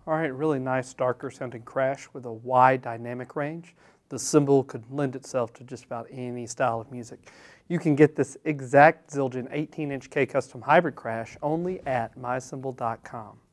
All right, really nice darker sounding crash with a wide dynamic range. The cymbal could lend itself to just about any style of music. You can get this exact Zildjian 18-inch K-Custom hybrid crash only at mycymbal.com.